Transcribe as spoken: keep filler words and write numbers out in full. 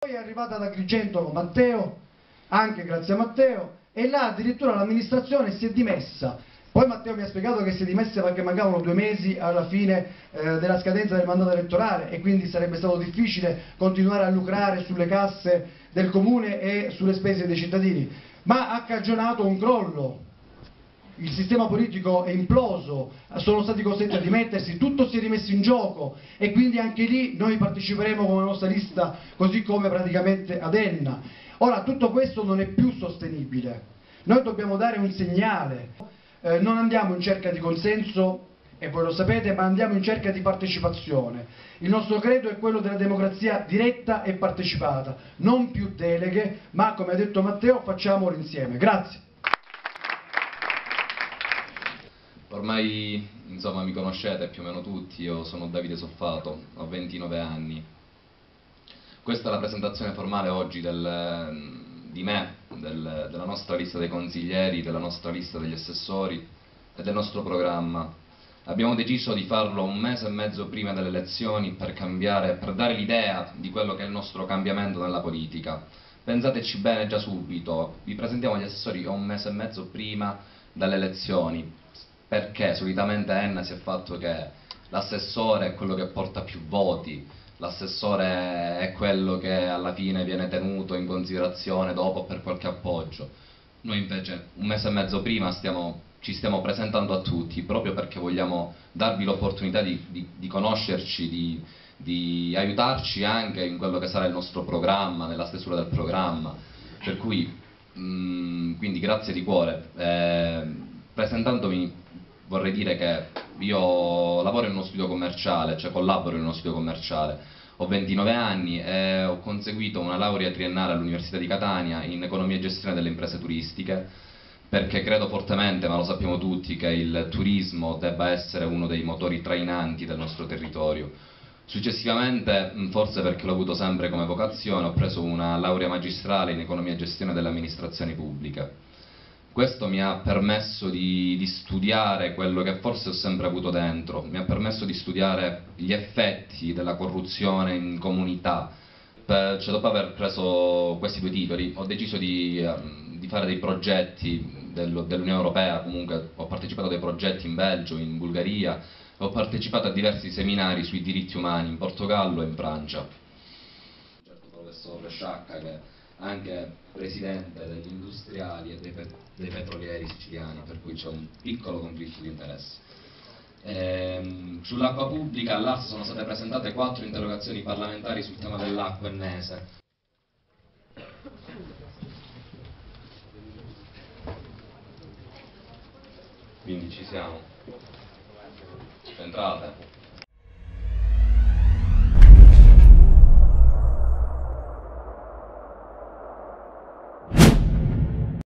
Poi è arrivata ad Agrigento con Matteo, anche grazie a Matteo, e là addirittura l'amministrazione si è dimessa. Poi Matteo mi ha spiegato che si è dimessa perché mancavano due mesi alla fine eh, della scadenza del mandato elettorale e quindi sarebbe stato difficile continuare a lucrare sulle casse del comune e sulle spese dei cittadini, ma ha cagionato un crollo. Il sistema politico è imploso, sono stati costretti a dimettersi, tutto si è rimesso in gioco e quindi anche lì noi parteciperemo con la nostra lista, così come praticamente ad Enna. Ora tutto questo non è più sostenibile, noi dobbiamo dare un segnale, eh, non andiamo in cerca di consenso, e voi lo sapete, ma andiamo in cerca di partecipazione. Il nostro credo è quello della democrazia diretta e partecipata, non più deleghe, ma come ha detto Matteo facciamolo insieme. Grazie. Ormai insomma mi conoscete più o meno tutti, io sono Davide Soffato, ho ventinove anni. Questa è la presentazione formale oggi del, di me, del, della nostra lista dei consiglieri, della nostra lista degli assessori e del nostro programma. Abbiamo deciso di farlo un mese e mezzo prima delle elezioni per cambiare, per dare l'idea di quello che è il nostro cambiamento nella politica. Pensateci bene già subito, vi presentiamo gli assessori un mese e mezzo prima dalle elezioni. Perché solitamente Enna si è fatto che l'assessore è quello che porta più voti, l'assessore è quello che alla fine viene tenuto in considerazione dopo per qualche appoggio. Noi invece un mese e mezzo prima stiamo, ci stiamo presentando a tutti proprio perché vogliamo darvi l'opportunità di, di, di conoscerci, di, di aiutarci anche in quello che sarà il nostro programma, nella stesura del programma. Per cui, mh, quindi grazie di cuore. Eh, presentandomi vorrei dire che io lavoro in uno studio commerciale, cioè collaboro in uno studio commerciale, ho ventinove anni e ho conseguito una laurea triennale all'Università di Catania in economia e gestione delle imprese turistiche, perché credo fortemente, ma lo sappiamo tutti, che il turismo debba essere uno dei motori trainanti del nostro territorio. Successivamente, forse perché l'ho avuto sempre come vocazione, ho preso una laurea magistrale in economia e gestione delle amministrazioni pubbliche. Questo mi ha permesso di, di studiare quello che forse ho sempre avuto dentro, mi ha permesso di studiare gli effetti della corruzione in comunità. Per, cioè, dopo aver preso questi due titoli ho deciso di, um, di fare dei progetti del, dell'Unione Europea, comunque ho partecipato a dei progetti in Belgio, in Bulgaria, ho partecipato a diversi seminari sui diritti umani in Portogallo e in Francia. Certo, professor Sciacca, che anche presidente degli industriali e dei, pet dei petrolieri siciliani, per cui c'è un piccolo conflitto di interesse. Ehm, sull'acqua pubblica all'A S sono state presentate quattro interrogazioni parlamentari sul tema dell'acqua ennese. Quindi ci siamo. Entrate.